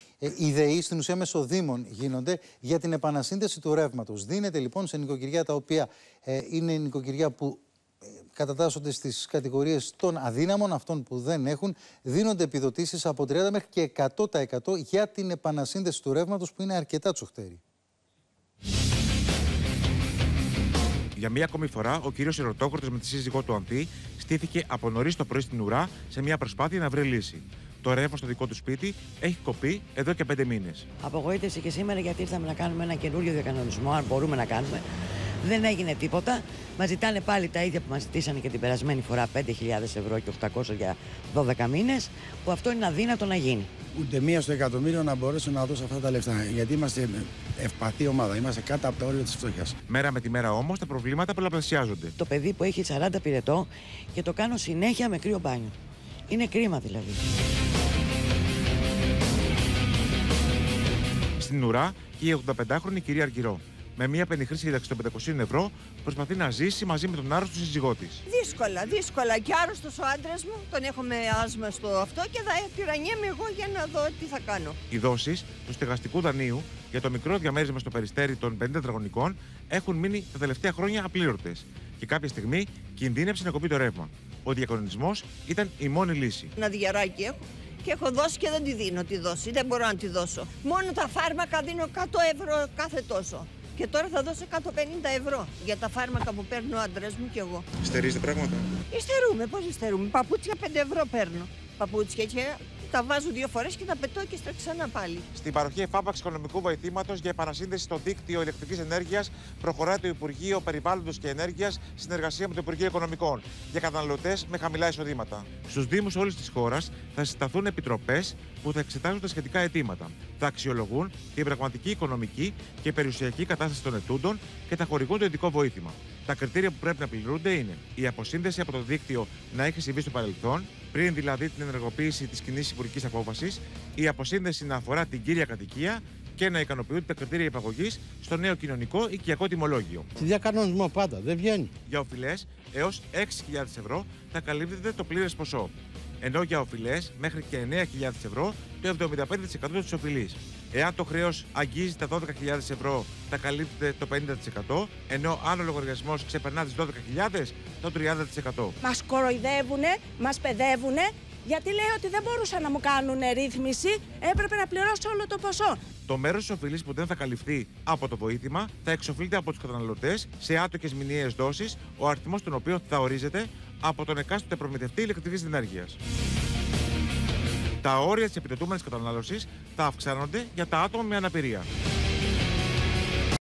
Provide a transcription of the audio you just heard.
Οι ΔΕΗ στην ουσία μέσω δήμων γίνονται για την επανασύνδεση του ρεύματος. Δίνεται λοιπόν σε νοικοκυριά τα οποία είναι νοικοκυριά που κατατάσσονται στις κατηγορίες των αδύναμων, αυτών που δεν έχουν, δίνονται επιδοτήσεις από 30 μέχρι και 100% για την επανασύνδεση του ρεύματος, που είναι αρκετά τσοχτέρι. Για μία ακόμη φορά, ο κύριος Ερωτόκορτος με τη σύζυγό του Ανθή στήθηκε από νωρίς το πρωί στην ουρά σε μια προσπάθεια να βρει λύση. Το ρεύμα στο δικό του σπίτι έχει κοπεί εδώ και 5 μήνες. Απογοήτευση και σήμερα, γιατί ήρθαμε να κάνουμε ένα καινούριο διακανονισμό, αν μπορούμε να κάνουμε. Δεν έγινε τίποτα. Μας ζητάνε πάλι τα ίδια που μας ζητήσανε και την περασμένη φορά, 5.000 ευρώ και 800 για 12 μήνες, που αυτό είναι αδύνατο να γίνει. Ούτε μία στο εκατομμύριο να μπορέσω να δώσω αυτά τα λεφτά. Γιατί είμαστε ευπαθή ομάδα, είμαστε κάτω από τα όρια της φτώχειας. Μέρα με τη μέρα όμως τα προβλήματα πολλαπλασιάζονται. Το παιδί που έχει 40 πυρετό και το κάνω συνέχεια με κρύο μπάνιο. Είναι κρίμα δηλαδή. Στην ουρά και η 85χρονη κυρία Αργυρό, με μια πενιχρή σύνταξη των 500 ευρώ, προσπαθεί να ζήσει μαζί με τον άρρωστο σύζυγό της. Δύσκολα. Και άρρωστος ο άντρας μου, τον έχω με άσμα στο αυτό και θα τυραννιέμαι εγώ για να δω τι θα κάνω. Οι δόσεις του στεγαστικού δανείου για το μικρό διαμέρισμα στο Περιστέρι των 50 τετραγωνικών έχουν μείνει τα τελευταία χρόνια απλήρωτες και κάποια στιγμή κινδύνεψε να κοπεί το ρεύμα. Ο διακανονισμός ήταν η μόνη λύση. Ένα διαράκι έχω και έχω δώσει και δεν τη δίνω τη δόση. Δεν μπορώ να τη δώσω. Μόνο τα φάρμακα δίνω 100 ευρώ κάθε τόσο. Και τώρα θα δώσω 150 ευρώ για τα φάρμακα που παίρνει ο άντρας μου και εγώ. Στερίζετε πράγματα? Υστερούμε, πώς υστερούμε. Παπούτσια 5 ευρώ παίρνω. Παπούτσια και τα βάζω 2 φορές και τα πετώ και στα ξανά πάλι. Στην παροχή εφάπαξ οικονομικού βοηθήματος για επανασύνδεση στο δίκτυο ηλεκτρικής ενέργειας προχωράει το Υπουργείο Περιβάλλοντος και Ενέργειας συνεργασία με το Υπουργείο Οικονομικών για καταναλωτές με χαμηλά εισοδήματα. Στους Δήμους όλης της χώρας θα συσταθούν επιτροπές που θα εξετάζουν τα σχετικά αιτήματα. Θα αξιολογούν την πραγματική οικονομική και περιουσιακή κατάσταση των ετούντων και θα χορηγούν το ειδικό βοήθημα. Τα κριτήρια που πρέπει να πληρούνται είναι η αποσύνδεση από το δίκτυο να έχει συμβεί στο παρελθόν, πριν δηλαδή την ενεργοποίηση της κοινής υπουργικής απόφασης, η αποσύνδεση να αφορά την κύρια κατοικία και να ικανοποιούνται τα κριτήρια υπαγωγής στο νέο κοινωνικό οικιακό τιμολόγιο. Στη διακανονισμό πάντα, δεν βγαίνει. Για οφειλές έως 6.000 ευρώ θα καλύπτεται το πλήρες ποσό, ενώ για οφειλές μέχρι και 9.000 ευρώ το 75% της οφειλής. Εάν το χρέος αγγίζει τα 12.000 ευρώ, θα καλύπτεται το 50%, ενώ αν ο λογαριασμός ξεπερνά τις 12.000, το 30%. Μας κοροϊδεύουνε, μας παιδεύουνε, γιατί λέει ότι δεν μπορούσαν να μου κάνουν ρύθμιση, έπρεπε να πληρώσω όλο το ποσό. Το μέρος της οφειλής που δεν θα καλυφθεί από το βοήθημα θα εξοφλείται από τους καταναλωτές σε άτοκες μηνιαίες δόσεις, ο αριθμός των οποίων θα ορίζεται από τον εκάστοτε προμηθευτή ηλεκτρικής ενέργειας. Τα όρια της επιδοτούμενης κατανάλωσης θα αυξάνονται για τα άτομα με αναπηρία.